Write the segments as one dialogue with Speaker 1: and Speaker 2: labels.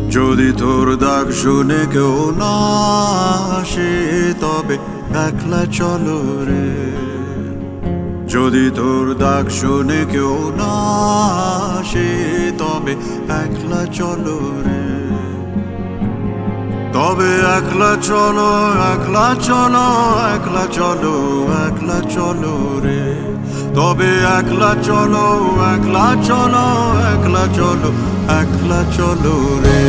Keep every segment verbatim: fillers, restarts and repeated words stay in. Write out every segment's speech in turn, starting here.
Speaker 1: যদি তোর ডাক শুনে কেউ না আসে তবে একলা চলো রে। যদি তোর ডাক শুনে কেউ না আসে তবে একলা চলো রে। তবে একলা চলো একলা চলো একলা চলো একলা চলো রে। তবে একলা চলো একলা চলো একলা চলো একলা চলো রে।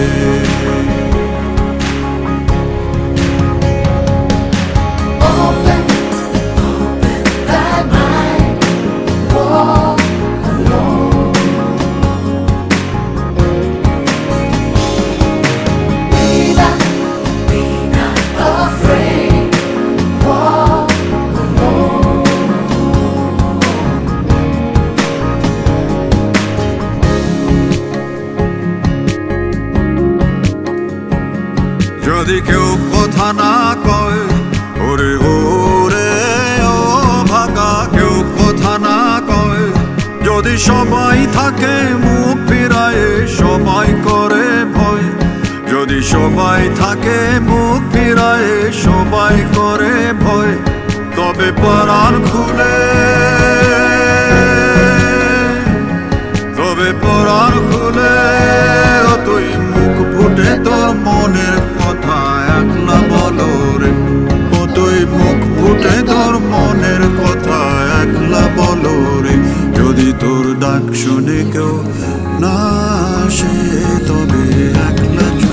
Speaker 1: যদি কেউ কথা না কয় ওরে ওরে ও ভাগা, কেউ কথা না কয়, যদি সবাই থাকে মুখ ফিরায় সবাই করে ভয়। যদি সবাই থাকে মুখ ফিরায় সবাই করে ভয়, তবে পরাণ খুলে তবে পরাণ খুলে তুই মুখ ফুটে তোর মনের কথা একলা বলো রে। ও তুই মুখ ফুটে তোর মনের কথা একলা বলো রে। যদি তোর ডাক শুনে কেউ না আসে তবে একলা